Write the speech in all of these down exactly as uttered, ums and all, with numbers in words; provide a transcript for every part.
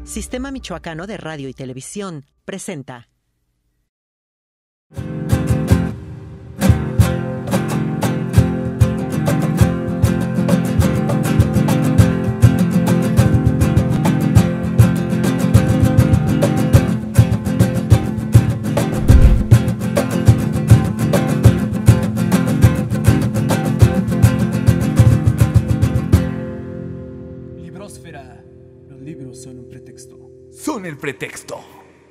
Sistema Michoacano de Radio y Televisión presenta. Librósfera. Los libros son un pretexto. Son el pretexto.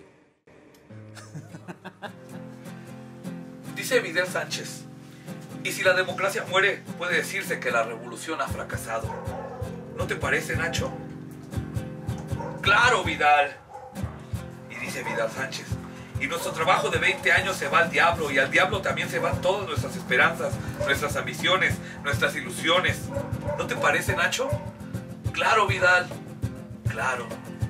Dice Vidal Sánchez: y si la democracia muere, puede decirse que la revolución ha fracasado. ¿No te parece, Nacho? Claro, Vidal. Y dice Vidal Sánchez: y nuestro trabajo de veinte años se va al diablo, y al diablo también se van todas nuestras esperanzas, nuestras ambiciones, nuestras ilusiones. ¿No te parece, Nacho? Claro, Vidal. Claro.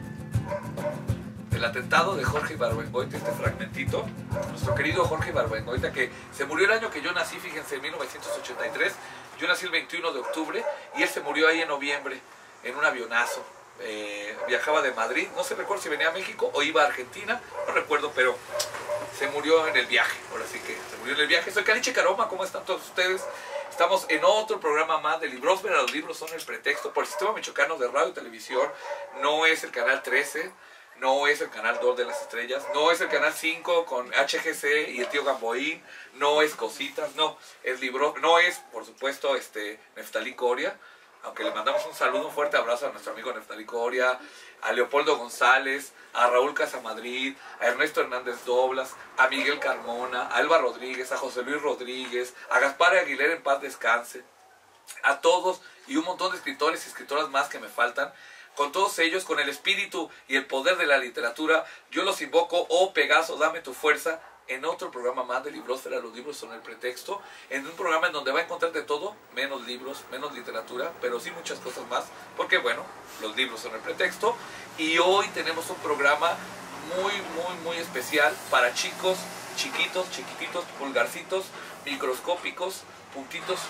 El atentado de Jorge Ibargüengoitia, este fragmentito, nuestro querido Jorge Ibargüengoitia, que se murió el año que yo nací, fíjense, en mil novecientos ochenta y tres. Yo nací el veintiuno de octubre y él se murió ahí en noviembre, en un avionazo. Eh, viajaba de Madrid, no sé, recuerdo si venía a México o iba a Argentina, no recuerdo, pero se murió en el viaje. Ahora sí que se murió en el viaje. Soy Caliche Caroma, ¿cómo están todos ustedes? Estamos en otro programa más de Librósfera. Los libros son el pretexto por el Sistema Michoacano de Radio y Televisión. No es el canal trece, no es el canal dos de las estrellas, no es el canal cinco con H G C y el tío Gamboín, no es Cositas, no, es Libro, no es, por supuesto, este Neftalí Coria, aunque le mandamos un saludo, un fuerte abrazo a nuestro amigo Neftalí Coria, a Leopoldo González, a Raúl Casamadrid, a Ernesto Hernández Doblas, a Miguel Carmona, a Elba Rodríguez, a José Luis Rodríguez, a Gaspar Aguilera, en paz descanse, a todos y un montón de escritores y escritoras más que me faltan. Con todos ellos, con el espíritu y el poder de la literatura, yo los invoco: oh Pegaso, dame tu fuerza, en otro programa más de Librósfera. Los libros son el pretexto, en un programa en donde va a encontrar de todo, menos libros, menos literatura, pero sí muchas cosas más, porque bueno, los libros son el pretexto. Y hoy tenemos un programa muy, muy, muy especial para chicos, chiquitos, chiquititos, pulgarcitos, microscópicos, puntitos.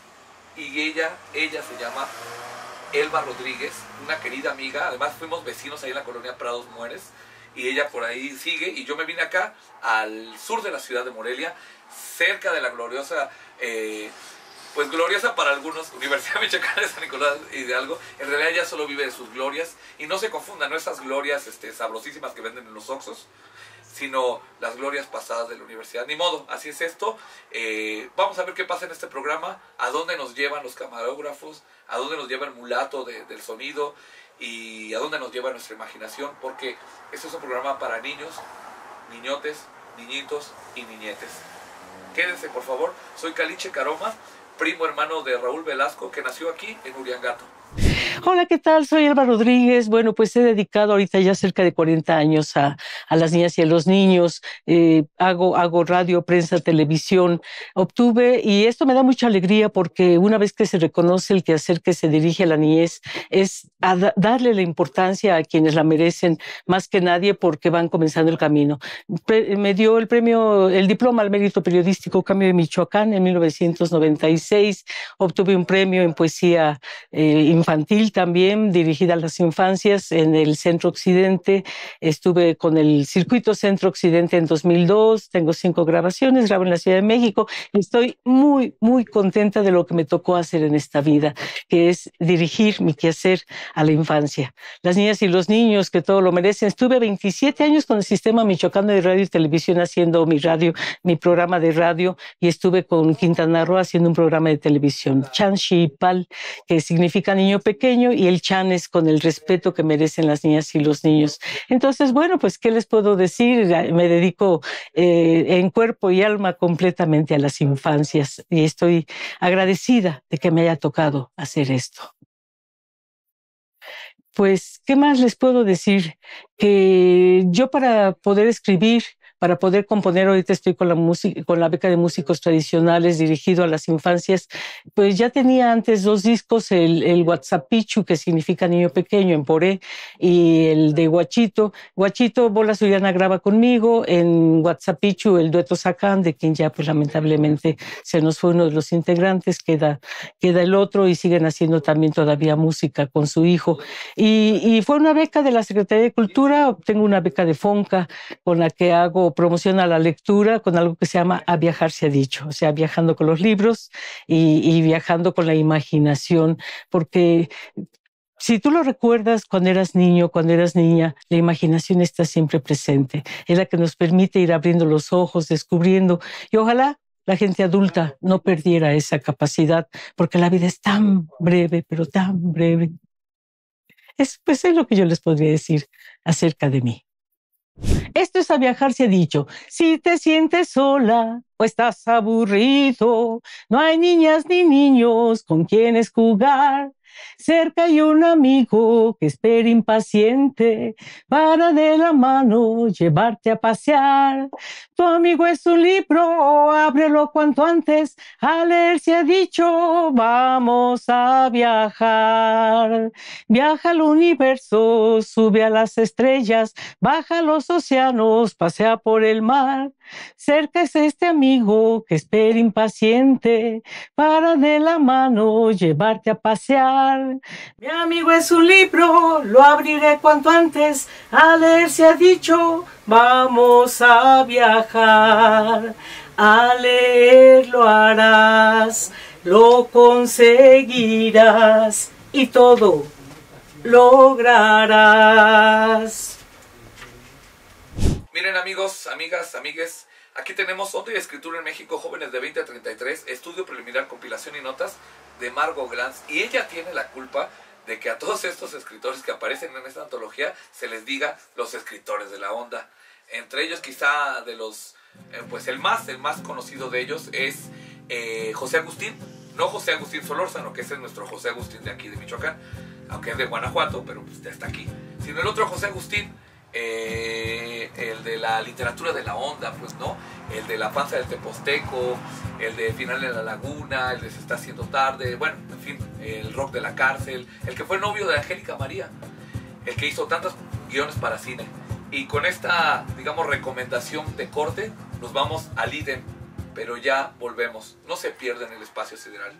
Y ella, ella se llama Elba Rodríguez, una querida amiga. Además fuimos vecinos ahí en la colonia Prados Mueres, y ella por ahí sigue, y yo me vine acá al sur de la ciudad de Morelia, cerca de la gloriosa, eh, pues gloriosa para algunos, Universidad Michoacana de San Nicolás Hidalgo. En realidad ella solo vive de sus glorias, y no se confundan, no esas glorias este, sabrosísimas que venden en los Oxxos, sino las glorias pasadas de la universidad. Ni modo, así es esto. Eh, vamos a ver qué pasa en este programa, a dónde nos llevan los camarógrafos, a dónde nos lleva el mulato de, del sonido, y a dónde nos lleva nuestra imaginación, porque este es un programa para niños, niñotes, niñitos y niñetes. Quédense, por favor. Soy Caliche Caroma, primo hermano de Raúl Velasco, que nació aquí en Uriangato. Hola, ¿qué tal? Soy Elba Rodríguez. Bueno, pues he dedicado ahorita ya cerca de cuarenta años a, a las niñas y a los niños. Eh, hago, hago radio, prensa, televisión. Obtuve, y esto me da mucha alegría porque una vez que se reconoce el quehacer que se dirige a la niñez, es a da, darle la importancia a quienes la merecen más que nadie, porque van comenzando el camino. Pre, me dio el premio, el diploma al mérito periodístico Cambio de Michoacán en mil novecientos noventa y seis. Obtuve un premio en poesía eh, infantil también, dirigida a las infancias en el Centro Occidente. Estuve con el Circuito Centro Occidente en dos mil dos, tengo cinco grabaciones, grabo en la Ciudad de México. Estoy muy, muy contenta de lo que me tocó hacer en esta vida, que es dirigir mi quehacer a la infancia. Las niñas y los niños que todo lo merecen. Estuve veintisiete años con el Sistema Michoacano de Radio y Televisión haciendo mi radio, mi programa de radio, y estuve con Quintana Roo haciendo un programa de televisión, Chan Xipal, que significa niño pequeño, y el Chan es con el respeto que merecen las niñas y los niños. Entonces, bueno, pues, ¿qué les puedo decir? Me dedico eh, en cuerpo y alma completamente a las infancias, y estoy agradecida de que me haya tocado hacer esto. Pues, ¿qué más les puedo decir? Que yo, para poder escribir, para poder componer. Ahorita estoy con la, música, con la beca de músicos tradicionales dirigido a las infancias. Pues ya tenía antes dos discos, el, el Huatzapichu, que significa niño pequeño, en Poré, y el de Huachito. Huachito, Bola Suyana graba conmigo, en Huatzapichu el dueto Sacán, de quien ya pues lamentablemente se nos fue uno de los integrantes, queda, queda el otro, y siguen haciendo también todavía música con su hijo. Y, y fue una beca de la Secretaría de Cultura. Obtengo una beca de Fonca con la que hago promoción a la lectura con algo que se llama A Viajar se ha dicho, o sea, viajando con los libros y, y viajando con la imaginación, porque si tú lo recuerdas cuando eras niño, cuando eras niña, la imaginación está siempre presente, es la que nos permite ir abriendo los ojos, descubriendo, y ojalá la gente adulta no perdiera esa capacidad, porque la vida es tan breve, pero tan breve. Es, pues es lo que yo les podría decir acerca de mí. Esto es A Viajar se ha dicho. Si te sientes sola o estás aburrido, no hay niñas ni niños con quienes jugar. Cerca hay un amigo que espera impaciente para de la mano llevarte a pasear. Tu amigo es un libro, ábrelo cuanto antes. A leer se ha dicho, vamos a viajar. Viaja al universo, sube a las estrellas, baja a los océanos, pasea por el mar. Cerca es este amigo que espera impaciente para de la mano llevarte a pasear. Mi amigo es un libro, lo abriré cuanto antes. A leer se ha dicho, vamos a viajar. A leer lo harás, lo conseguirás y todo lograrás. Miren, amigos, amigas, amigues, aquí tenemos Onda y Escritura en México, jóvenes de veinte a treinta y tres, estudio preliminar, compilación y notas de Margot Glantz, y ella tiene la culpa de que a todos estos escritores que aparecen en esta antología se les diga los escritores de la onda. Entre ellos, quizá de los, eh, pues el más, el más conocido de ellos es eh, José Agustín, no José Agustín Solórzano, que ese es nuestro José Agustín de aquí de Michoacán, aunque es de Guanajuato, pero pues ya está aquí, sino el otro José Agustín, Eh, el de la literatura de la onda, pues no, el de La panza del Teposteco, el de Final en la Laguna, el de Se está haciendo tarde, bueno, en fin, el rock de la cárcel, el que fue novio de Angélica María, el que hizo tantos guiones para cine. Y con esta, digamos, recomendación de corte, nos vamos al ítem, pero ya volvemos, no se pierdan el espacio sideral.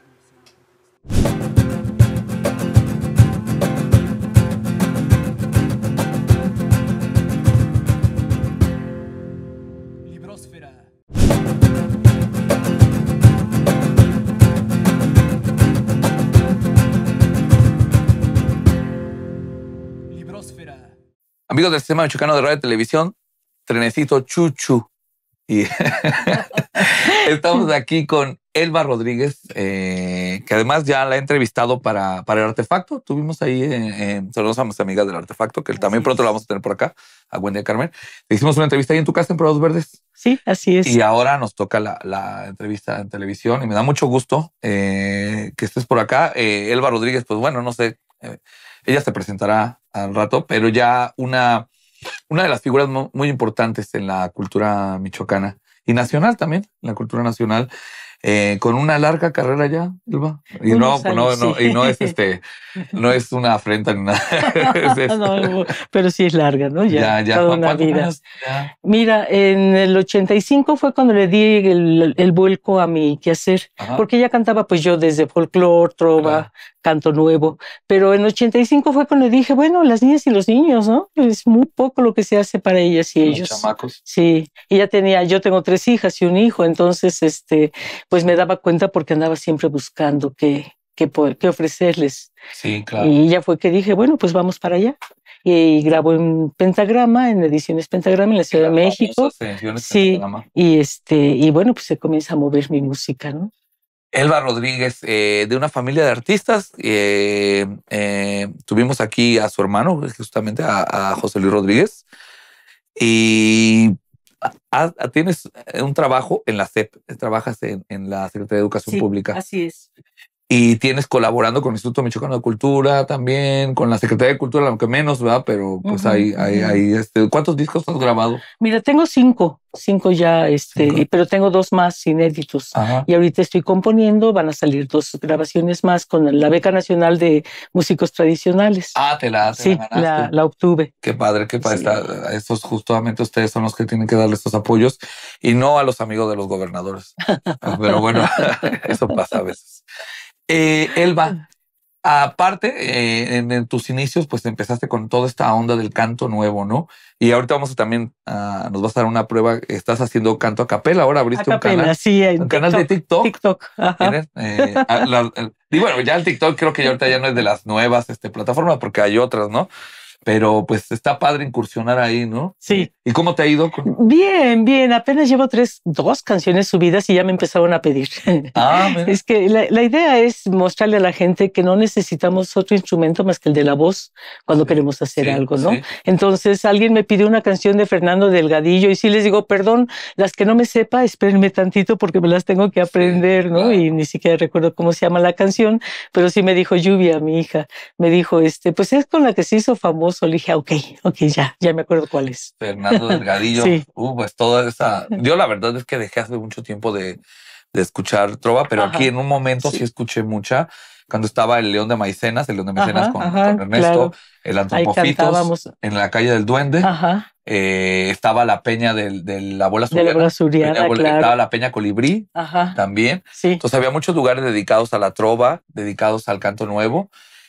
Amigos del Sistema Michoacano de Radio y Televisión, trenecito Chuchu. Y estamos aquí con Elba Rodríguez, eh, que además ya la he entrevistado para, para El Artefacto. Tuvimos ahí, eh, eh, saludos a mis amigas del Artefacto, que también pronto la vamos a tener por acá, a Wendy Carmen. Le hicimos una entrevista ahí en tu casa en Prados Verdes. Sí, así es. Y ahora nos toca la, la entrevista en televisión y me da mucho gusto eh, que estés por acá. Eh, Elba Rodríguez, pues bueno, no sé, eh, ella se presentará al rato, pero ya una, una de las figuras muy importantes en la cultura michoacana y nacional también, en la cultura nacional, eh, con una larga carrera ya, Elba. Y no, años, no, no, sí. y no es este, no es una afrenta ni nada. es no, pero sí es larga, ¿no? Ya, ya, ya. toda una vida. Años? Ya. Mira, en el ochenta y cinco fue cuando le di el, el vuelco a mi quehacer, Ajá. porque ya cantaba pues yo desde folclore, trova, claro, canto nuevo, pero en ochenta y cinco fue cuando le dije, bueno, las niñas y los niños, ¿no? Es muy poco lo que se hace para ellas y los ellos. chamacos. Sí, y ya tenía, yo tengo tres hijas y un hijo, entonces, este, pues me daba cuenta porque andaba siempre buscando qué, qué, qué ofrecerles. Sí, claro. Y ya fue que dije, bueno, pues vamos para allá. Y grabo en Pentagrama, en Ediciones Pentagrama, en la Ciudad de México. Sí, y, este, y bueno, pues se comienza a mover mi música, ¿no? Elba Rodríguez, eh, de una familia de artistas. Eh, eh, tuvimos aquí a su hermano, justamente a, a José Luis Rodríguez. Y a, a, tienes un trabajo en la S E P, trabajas en, en la Secretaría de Educación sí, Pública. Así es. y tienes colaborando con el Instituto Michoacano de Cultura también, con la Secretaría de Cultura, aunque menos, ¿verdad? Pero pues uh-huh, hay, hay, uh-huh. hay este, ¿cuántos discos has grabado? Mira, tengo cinco, cinco ya, este, cinco. pero tengo dos más inéditos. Ajá. Y ahorita estoy componiendo, van a salir dos grabaciones más con la Beca Nacional de Músicos Tradicionales. Ah, te la, te sí, la ganaste. La, la obtuve. Qué padre, qué padre. Sí. Está, estos justamente ustedes son los que tienen que darle estos apoyos y no a los amigos de los gobernadores. Pero bueno, eso pasa a veces. Eh, Elba, aparte, eh, en, en tus inicios, pues empezaste con toda esta onda del canto nuevo, ¿no? Y ahorita vamos a también, uh, nos vas a dar una prueba. Estás haciendo canto a capela. Ahora abriste a capela, un canal, sí, un canal de TikTok. TikTok, ajá. Eh, a, la, el, y bueno, ya el TikTok creo que ya ahorita ya no es de las nuevas este, plataformas, porque hay otras, ¿no? Pero pues está padre incursionar ahí, ¿no? Sí. ¿Y cómo te ha ido? Con... Bien, bien. Apenas llevo tres, dos canciones subidas y ya me empezaron a pedir. Ah, mira. Es que la, la idea es mostrarle a la gente que no necesitamos otro instrumento más que el de la voz cuando sí, queremos hacer sí, algo, ¿no? Sí. Entonces alguien me pidió una canción de Fernando Delgadillo y sí les digo, perdón, las que no me sepa, espérenme tantito porque me las tengo que aprender, sí, ¿no? Claro. Y ni siquiera recuerdo cómo se llama la canción, pero sí me dijo Lluvia, mi hija, me dijo, este, pues es con la que se hizo famoso. Le dije, ok, ok, ya, ya me acuerdo cuál es. Fernando Delgadillo. Sí. Uh, pues toda esa... Yo la verdad es que dejé hace mucho tiempo de, de escuchar trova, pero ajá. aquí en un momento sí. sí escuché mucha. Cuando estaba el León de Maicenas, el León de Maicenas ajá, con, ajá, con Ernesto, claro. el Antropofitos, en la calle del Duende. Ajá. Eh, estaba la peña del, de la Abuela Suriana. De la Abuela Suriana, peña, claro. Estaba la Peña Colibrí ajá. también. Sí. Entonces había muchos lugares dedicados a la trova, dedicados al canto nuevo.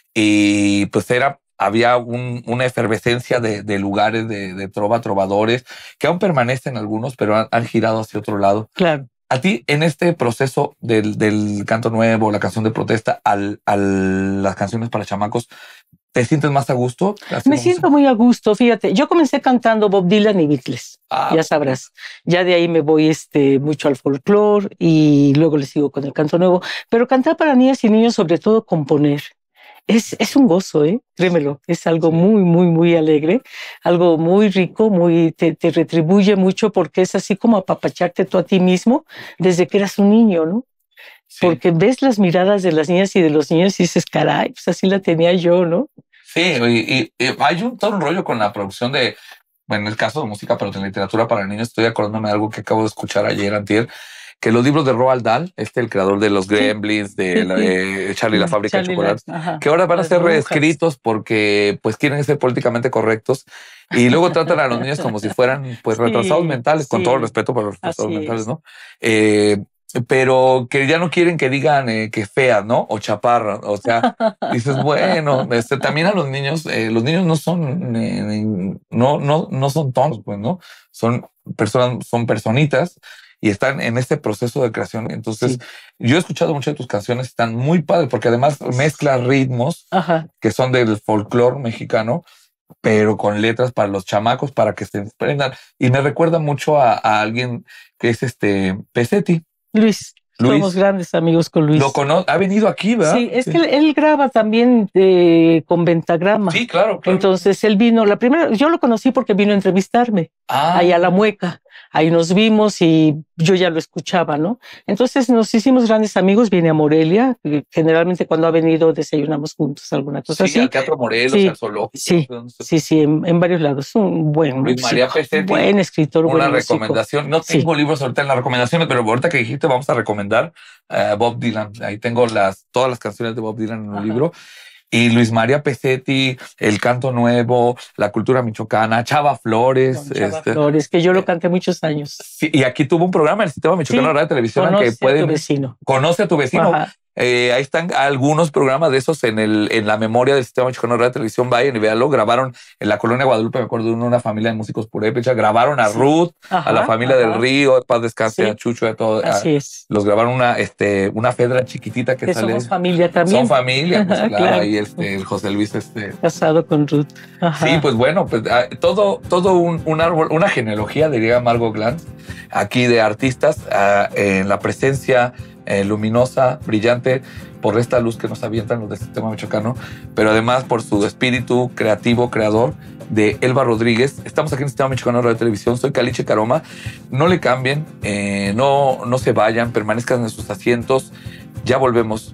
Y pues era... había un, una efervescencia de, de lugares de, de trova, trovadores, que aún permanecen algunos, pero han, han girado hacia otro lado. Claro. A ti, en este proceso del, del canto nuevo, la canción de protesta, al, al, las canciones para chamacos, ¿te sientes más a gusto? Me siento muy a gusto, fíjate. Yo comencé cantando Bob Dylan y Beatles, ah, ya sabrás. Ya de ahí me voy este, mucho al folclore y luego le sigo con el canto nuevo. Pero cantar para niñas y niños, sobre todo componer. Es, es un gozo, ¿eh? Créemelo. Es algo sí. muy, muy, muy alegre, algo muy rico, muy te, te retribuye mucho porque es así como apapacharte tú a ti mismo desde que eras un niño, ¿no? Sí. Porque ves las miradas de las niñas y de los niños y dices, caray, pues así la tenía yo, ¿no? Sí, y, y, y hay un, todo un rollo con la producción de, bueno, en el caso de música, pero de literatura para niños, estoy acordándome de algo que acabo de escuchar ayer, antier, que los libros de Roald Dahl, este el creador de los Gremlins, sí, de, sí, la, de eh, Charlie y la fábrica Charlie de chocolates, la, que ahora van a ser reescritos porque pues quieren ser políticamente correctos y luego tratan a los niños como si fueran pues sí, retrasados mentales, sí. con todo el respeto para los retrasados Así mentales, es. ¿no? Eh, pero que ya no quieren que digan eh, que fea, ¿no? O chaparra, o sea, dices, bueno, este, también a los niños, eh, los niños no son, eh, no, no, no son tontos, pues, ¿no? Son personas, son personitas, y están en este proceso de creación. Entonces, sí. yo he escuchado muchas de tus canciones, están muy padres, porque además mezclas ritmos Ajá. que son del folclore mexicano, pero con letras para los chamacos, para que se emprendan. Y me recuerda mucho a, a alguien que es este Pesetti. Luis. Luis. Somos grandes amigos con Luis. Lo cono ha venido aquí, ¿verdad? Sí, es sí. que él, él graba también eh, con Ventagrama. Sí, claro, claro. Entonces él vino, la primera, yo lo conocí porque vino a entrevistarme ah. ahí a La Mueca. Ahí nos vimos y yo ya lo escuchaba, ¿no? Entonces nos hicimos grandes amigos, viene a Morelia, generalmente cuando ha venido desayunamos juntos, alguna cosa sí, así. Al Teatro Morelos, sí, al Zoológico. Sí, sí, sí, en, en varios lados. Un buen Luis músico, María Pesetti, buen escritor, una buen recomendación. No tengo sí. libros ahorita en las recomendaciones, pero ahorita que dijiste vamos a recomendar uh, Bob Dylan. Ahí tengo las todas las canciones de Bob Dylan en un Ajá. libro. Y Luis María Pesetti, el canto nuevo, la cultura michoacana, Chava Flores. Chava este, Flores, que yo lo canté muchos años. Sí, y aquí tuvo un programa en el Sistema Michoacano de Radio y Televisión. Conoce que pueden, a tu vecino. Conoce a tu vecino. Ajá. Eh, ahí están algunos programas de esos en, el, en la memoria del Sistema Michoacano de Radio y Televisión. Vayan y véanlo. Grabaron en la colonia Guadalupe, me acuerdo de una, una familia de músicos purépecha. Grabaron a sí. Ruth, Ajá, a la familia ajá. del Río, paz descanse, sí. a Chucho, a todo. Así a, es. Los grabaron una, este, una Fedra chiquitita que, que sale. Somos familia también. Son familia, pues, claro. claro. Y este, el José Luis. Este, Casado con Ruth. Ajá. Sí, pues bueno, pues todo, todo un, un árbol, una genealogía, diría Margot Glantz, aquí de artistas uh, en la presencia eh, luminosa, brillante, por esta luz que nos avientan los del Sistema Michoacano, pero además por su espíritu creativo, creador, de Elba Rodríguez. Estamos aquí en el Sistema Michoacano de Radio y Televisión. Soy Caliche Caroma. No le cambien, eh, no, no se vayan, permanezcan en sus asientos. Ya volvemos.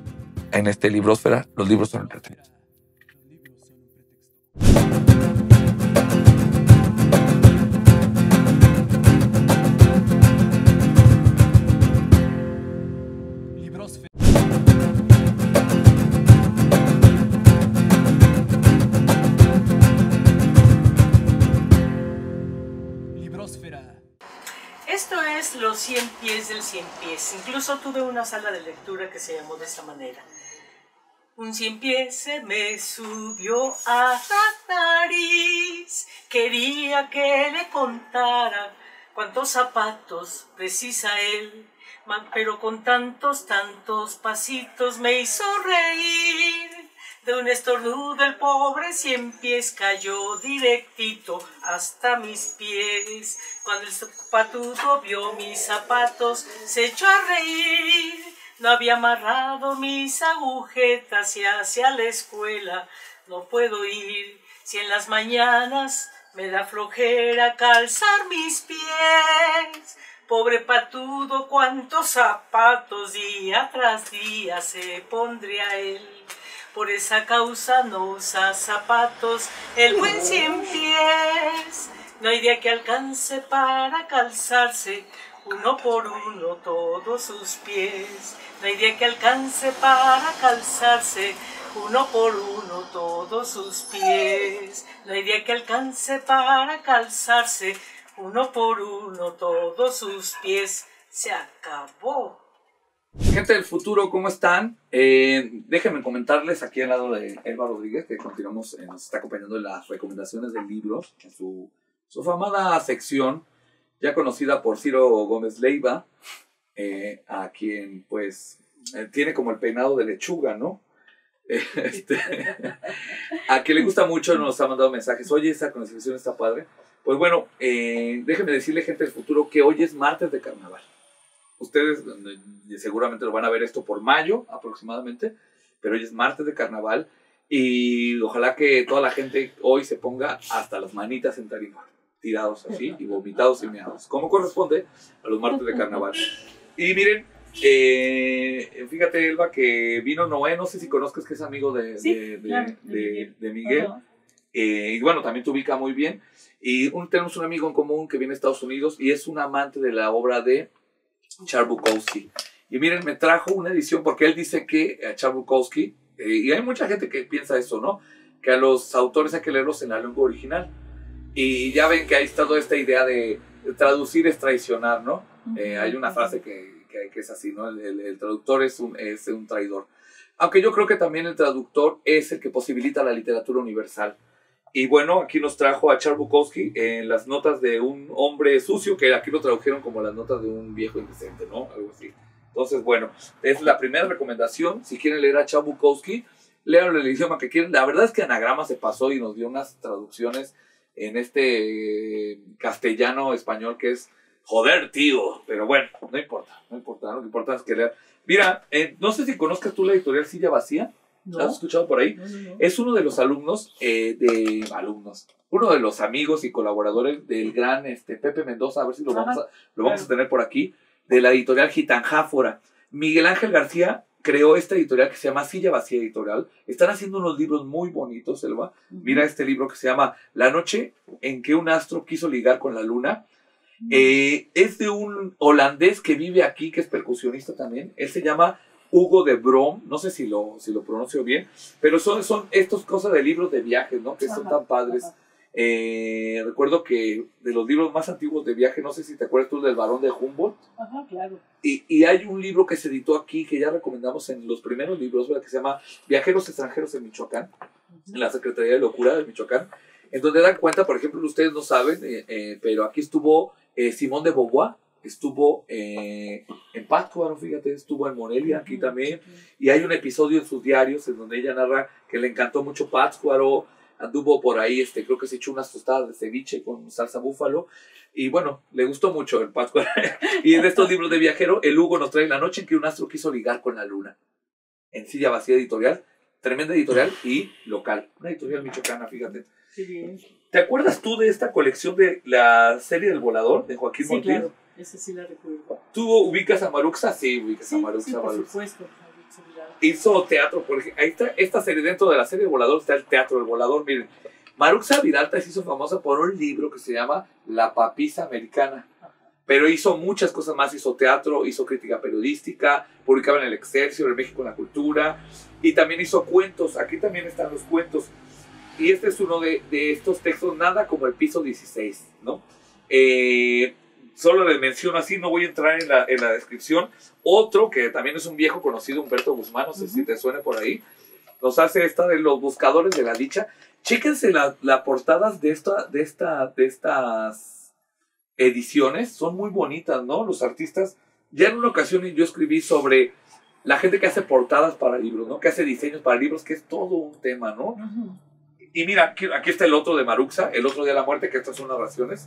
en este Librósfera, los libros son el pretexto. Esto es Los cien pies del cien pies. Incluso tuve una sala de lectura que se llamó de esta manera. Un cien pies se me subió a la nariz. Quería que le contara cuántos zapatos precisa él. Pero con tantos, tantos pasitos me hizo reír. De un estornudo el pobre cien pies cayó directito hasta mis pies. Cuando el patudo vio mis zapatos se echó a reír. No había amarrado mis agujetas y hacia la escuela no puedo ir. Si en las mañanas me da flojera calzar mis pies. Pobre patudo, cuántos zapatos día tras día se pondría él. Por esa causa no usa zapatos el buen cien pies. No hay día que alcance para calzarse uno por uno todos sus pies. No hay día que alcance para calzarse uno por uno todos sus pies. No hay día que alcance para calzarse uno por uno todos sus pies. Se acabó. Gente del futuro, ¿cómo están? Eh, déjenme comentarles aquí al lado de Elba Rodríguez, que continuamos, eh, nos está acompañando en las recomendaciones del libro, en su, su famada sección, ya conocida por Ciro Gómez Leiva, eh, a quien pues eh, tiene como el peinado de lechuga, ¿no? Eh, este, a quien le gusta mucho, nos ha mandado mensajes, oye, esa conversación está padre. Pues bueno, eh, déjenme decirle, gente del futuro, que hoy es martes de carnaval. Ustedes seguramente lo van a ver esto por mayo aproximadamente, pero hoy es martes de carnaval y ojalá que toda la gente hoy se ponga hasta las manitas en tarima, tirados así y vomitados y meados, como corresponde a los martes de carnaval. Y miren, eh, fíjate, Elba, que vino Noé, no sé si conozcas, que es amigo de, sí, de, de, claro, de, de Miguel, uh-huh. eh, y bueno, también te ubica muy bien. Y un, tenemos un amigo en común que viene de Estados Unidos y es un amante de la obra de Charles Bukowski. Y miren, me trajo una edición porque él dice que a Charles Bukowski, eh, y hay mucha gente que piensa eso, ¿no? Que a los autores hay que leerlos en la lengua original. Y ya ven que ha estado esta idea de, de traducir es traicionar, ¿no? Eh, hay una frase que, que, que es así, ¿no? El, el, el traductor es un, es un traidor. Aunque yo creo que también el traductor es el que posibilita la literatura universal. Y bueno, aquí nos trajo a Charles Bukowski en las notas de un hombre sucio, que aquí lo tradujeron como las notas de un viejo indecente, ¿no? Algo así. Entonces, bueno, es la primera recomendación. Si quieren leer a Charles Bukowski, léanlo en el idioma que quieren. La verdad es que Anagrama se pasó y nos dio unas traducciones en este eh, castellano español que es joder, tío. Pero bueno, no importa, no importa. Lo que importa es que lean. Mira, eh, no sé si conozcas tú la editorial Silla Vacía. ¿No? ¿Has escuchado por ahí? No, no, no. Es uno de los alumnos, eh, de alumnos, uno de los amigos y colaboradores del gran este, Pepe Mendoza, a ver si lo, vamos a, lo vamos a tener por aquí, de la editorial Gitanjáfora. Miguel Ángel García creó esta editorial que se llama Silla Vacía Editorial. Están haciendo unos libros muy bonitos, Elba. Uh-huh. Mira este libro que se llama La noche en que un astro quiso ligar con la luna. Uh-huh. Eh, es de un holandés que vive aquí, que es percusionista también. Él se llama Hugo de Brom, no sé si lo, si lo pronuncio bien, pero son, son estas cosas de libros de viajes, ¿no? Que ajá, son tan padres. Eh, recuerdo que de los libros más antiguos de viaje, no sé si te acuerdas tú del Barón de Humboldt. Ajá, claro. Y, y hay un libro que se editó aquí, que ya recomendamos en los primeros libros, ¿verdad? Que se llama Viajeros extranjeros en Michoacán, uh-huh. en la Secretaría de Locura de Michoacán, en donde dan cuenta, por ejemplo, ustedes no saben, eh, eh, pero aquí estuvo eh, Simón de Beauvoir, estuvo eh, en Pátzcuaro, fíjate, estuvo en Morelia, aquí también, y hay un episodio en sus diarios en donde ella narra que le encantó mucho Pátzcuaro, anduvo por ahí, este, creo que se echó unas tostadas de ceviche con salsa búfalo, y bueno, le gustó mucho el Pátzcuaro. Y en estos libros de viajero, el Hugo nos trae La noche en que un astro quiso ligar con la luna, en Silla Vacía Editorial, tremenda editorial y local, una editorial michoacana, fíjate. Sí, bien. ¿Te acuerdas tú de esta colección de la serie del volador de Joaquín sí, Montiel? Claro. Esa sí la recuerdo. ¿Tú ubicas a Maruxa? Sí, ubicas sí, a Maruxa. Sí, por Maruxa. supuesto. hizo teatro, por ejemplo, ahí está esta serie, dentro de la serie Volador está el teatro del Volador, miren. Maruxa Vidalta se hizo famosa por un libro que se llama La Papisa Americana, pero hizo muchas cosas más, hizo teatro, hizo crítica periodística, publicaba en el Excelsior, en México en la Cultura, y también hizo cuentos, aquí también están los cuentos, y este es uno de, de estos textos, nada como el piso dieciséis, ¿no? Eh, solo les menciono así, no voy a entrar en la, en la descripción. Otro que también es un viejo conocido, Humberto Guzmán, no sé uh-huh. si te suene por ahí, nos hace esta de Los Buscadores de la Dicha. Chéquense las la portadas de, esta, de, esta, de estas ediciones, son muy bonitas, ¿no? Los artistas, ya en una ocasión yo escribí sobre la gente que hace portadas para libros, ¿no? Que hace diseños para libros, que es todo un tema, ¿no? Uh-huh. Y mira, aquí, aquí está el otro de Maruxa, El Otro Día de la Muerte, que estas son narraciones.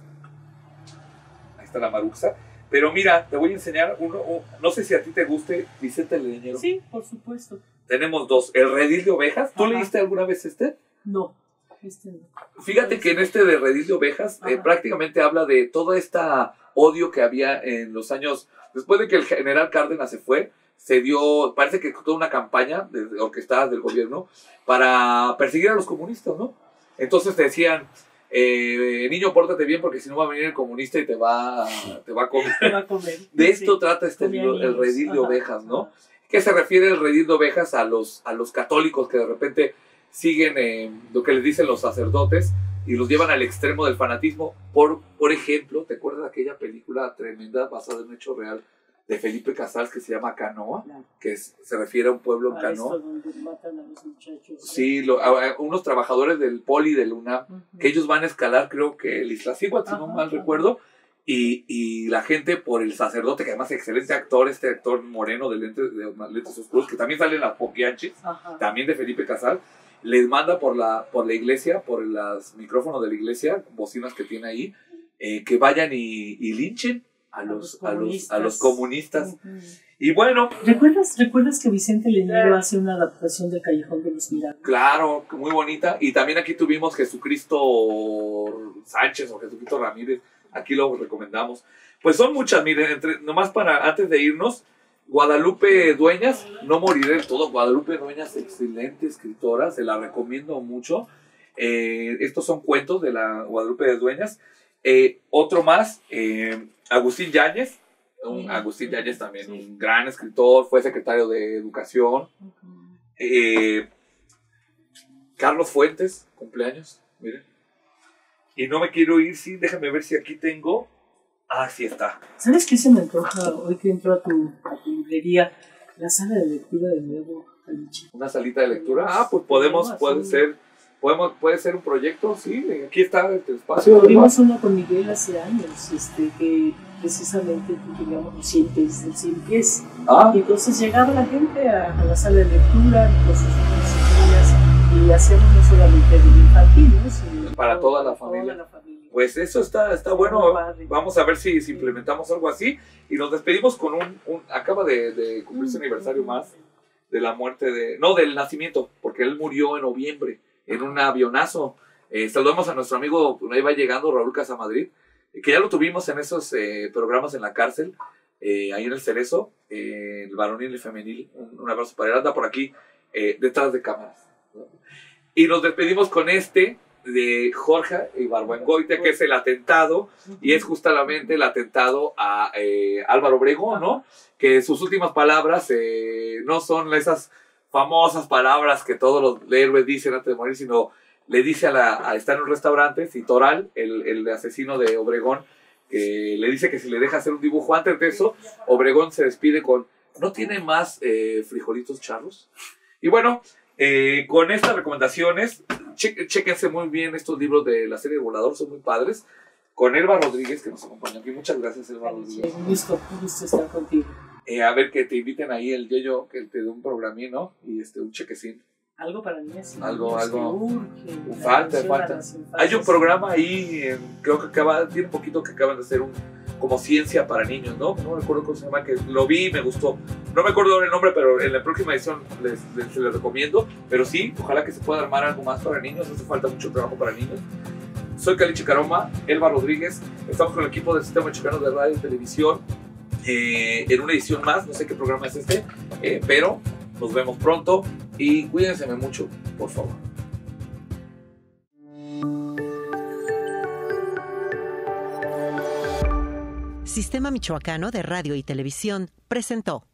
Ahí está la Maruxa. Pero mira, te voy a enseñar uno, oh, no sé si a ti te guste Vicente Leñero. Sí, por supuesto. Tenemos dos, El Redil de Ovejas. ¿Tú Ajá. leíste alguna vez este? No, este no. Fíjate que en este de Redil de Ovejas eh, prácticamente habla de todo este odio que había en los años, después de que el general Cárdenas se fue, se dio, parece que toda una campaña de, orquestada del gobierno para perseguir a los comunistas, ¿no? Entonces te decían, eh, niño, pórtate bien porque si no va a venir el comunista y te va, te va a comer. Te va a comer. De esto sí. trata este Comía libro, niños. El Redil de Ajá. Ovejas, ¿no? ¿Qué se refiere el Redil de Ovejas? A los, a los católicos que de repente siguen eh, lo que les dicen los sacerdotes y los llevan al extremo del fanatismo. Por, por ejemplo, ¿te acuerdas de aquella película tremenda basada en un hecho real de Felipe Casals que se llama Canoa? Claro. Que es, se refiere a un pueblo en Canoa. Donde matan a los muchachos. Sí, lo, a, a unos trabajadores del Poli de UNAM, uh-huh. que ellos van a escalar, creo que el Iztaccíhuatl, si no mal uh-huh. recuerdo, y, y la gente por el sacerdote, que además es excelente actor, este actor moreno de lentes, de lentes oscuros, que también sale en las Poquianchis, uh-huh. también de Felipe Casals, les manda por la, por la iglesia, por los micrófonos de la iglesia, bocinas que tiene ahí, eh, que vayan y, y linchen a los, a los, a los comunistas. Uh-huh. Y bueno. ¿Recuerdas, ¿Recuerdas que Vicente Leñero hace una adaptación del Callejón de los Milagros? Claro, muy bonita. Y también aquí tuvimos Jesucristo Sánchez o Jesucristo Ramírez. Aquí lo recomendamos. Pues son muchas, miren, entre, nomás para, antes de irnos, Guadalupe Dueñas, No moriré del todo. Guadalupe Dueñas, excelente escritora, se la recomiendo mucho. Eh, estos son cuentos de la Guadalupe Dueñas. Eh, otro más, eh, Agustín Yáñez. Un, Agustín Yáñez también, sí. un gran escritor, fue secretario de Educación. Uh-huh. Eh, Carlos Fuentes, cumpleaños, miren. Y no me quiero ir sin, déjame ver si aquí tengo. Ah, sí está. ¿Sabes qué se me antoja hoy que entro a tu, a tu librería? La sala de lectura de nuevo, Caliche. Una salita de lectura. Ah, pues podemos, puede ser, podemos, puede ser un proyecto, sí. Aquí está el espacio. Tuvimos uno con Miguel hace años, este, que precisamente teníamos los cien pies, el cien pies. Ah. Y entonces llegaba la gente a, a la sala de lectura con sus niños y niñas y hacíamos no solamente de infantil, ¿no? Sino para todo, toda, la familia. toda la familia. Pues eso está, está bueno. Vamos a ver si, si implementamos algo así. Y nos despedimos con un, un acaba de, de cumplirse un aniversario más de la muerte de, no, del nacimiento, porque él murió en noviembre en un avionazo. Eh, saludamos a nuestro amigo, ahí va llegando, Raúl Casamadrid, que ya lo tuvimos en esos eh, programas en la cárcel, eh, ahí en el Cerezo, eh, el varonil y el femenil. Un, un abrazo para él, anda por aquí, eh, detrás de cámaras. Y nos despedimos con este de Jorge Ibargüengoitia, que es el atentado, y es justamente el atentado a eh, Álvaro Obregón, ¿no? Que sus últimas palabras eh, no son esas famosas palabras que todos los héroes dicen antes de morir, sino le dice a la, a estar en un restaurante, Citoral, el, el asesino de Obregón, que le dice que si le deja hacer un dibujo antes de eso, Obregón se despide con, ¿no tiene más eh, frijolitos charros? Y bueno, eh, con estas recomendaciones, che, chéquense muy bien estos libros de la serie Volador, son muy padres, con Elba Rodríguez, que nos acompaña aquí. Muchas gracias, Elba Rodríguez. Un gusto, un gusto estar contigo. Eh, a ver, que te inviten ahí el yo-yo, que te dé un programín, ¿no? Y este, un chequecín. Algo para niñas. Algo, algo. Falta, falta. Hay un programa ahí, eh, creo que acaba, tiene un poquito que acaban de hacer un, como ciencia para niños, ¿no? No recuerdo cómo se llama, que lo vi y me gustó. No me acuerdo el nombre, pero en la próxima edición les, les, les recomiendo. Pero sí, ojalá que se pueda armar algo más para niños, hace falta mucho trabajo para niños. Soy Caliche Caroma, Elba Rodríguez, estamos con el equipo del Sistema Mexicano de Radio y Televisión, eh, en una edición más, no sé qué programa es este, eh, pero Nos vemos pronto y cuídense mucho, por favor. Sistema Michoacano de Radio y Televisión presentó